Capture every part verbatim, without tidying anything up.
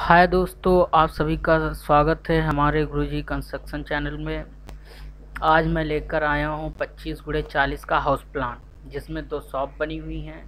हाय दोस्तों, आप सभी का स्वागत है हमारे गुरुजी कंस्ट्रक्शन चैनल में। आज मैं लेकर आया हूँ पच्चीस गुणे चालीस का हाउस प्लान, जिसमें दो शॉप बनी हुई हैं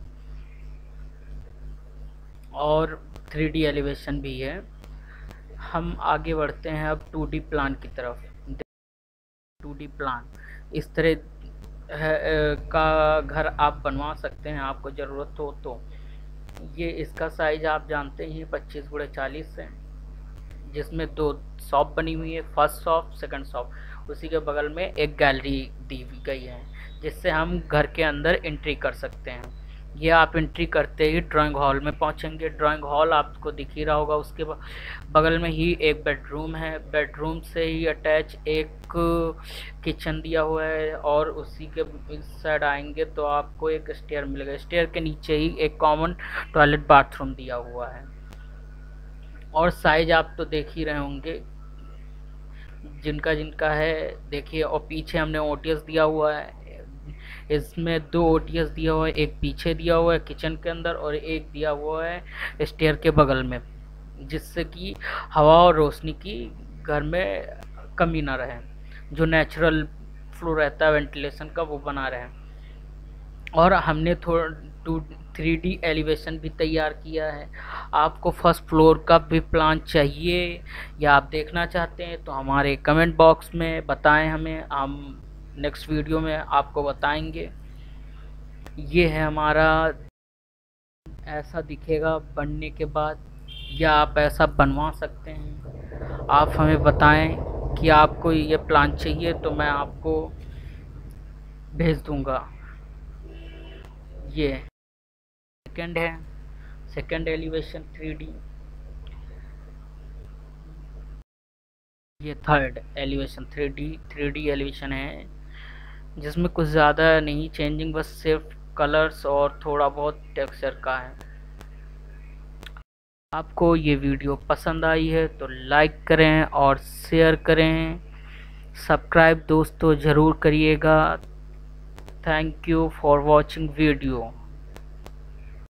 और थ्री डी एलिवेशन भी है। हम आगे बढ़ते हैं अब टू डी प्लान की तरफ। टू डी प्लान इस तरह है का घर आप बनवा सकते हैं, आपको ज़रूरत हो तो। ये इसका साइज आप जानते ही पच्चीस गुणे चालीस है, जिसमें दो शॉप बनी हुई है, फर्स्ट शॉप सेकंड शॉप। उसी के बगल में एक गैलरी दी गई है, जिससे हम घर के अंदर एंट्री कर सकते हैं। ये आप एंट्री करते ही ड्राइंग हॉल में पहुंचेंगे। ड्राइंग हॉल आपको दिख ही रहा होगा, उसके बगल में ही एक बेडरूम है। बेडरूम से ही अटैच एक किचन दिया हुआ है, और उसी के इस साइड आएंगे तो आपको एक स्टेयर मिलेगा। स्टेयर के नीचे ही एक कॉमन टॉयलेट बाथरूम दिया हुआ है। और साइज आप तो देख ही रहे होंगे, जिनका जिनका है देखिए। और पीछे हमने ओटीएस दिया हुआ है, इसमें दो ओटीएस दिया हुआ है, एक पीछे दिया हुआ है किचन के अंदर और एक दिया हुआ है स्टेयर के बगल में, जिससे कि हवा और रोशनी की घर में कमी ना रहे। जो नेचुरल फ्लो रहता है वेंटिलेशन का, वो बना रहे। और हमने थोड़ा टू थ्री डी एलिवेशन भी तैयार किया है। आपको फर्स्ट फ्लोर का भी प्लान चाहिए या आप देखना चाहते हैं तो हमारे कमेंट बॉक्स में बताएं हमें, हम नेक्स्ट वीडियो में आपको बताएंगे। ये है हमारा, ऐसा दिखेगा बनने के बाद, या आप ऐसा बनवा सकते हैं। आप हमें बताएं कि आपको ये प्लान चाहिए तो मैं आपको भेज दूंगा। ये सेकंड है, सेकंड एलिवेशन थ्री डी। ये third elevation three D three D elevation है, जिसमें कुछ ज़्यादा नहीं चेंजिंग, बस सिर्फ कलर्स और थोड़ा बहुत टेक्सचर का है। आपको ये वीडियो पसंद आई है तो लाइक करें और शेयर करें। सब्सक्राइब दोस्तों ज़रूर करिएगा। Thank you for watching video.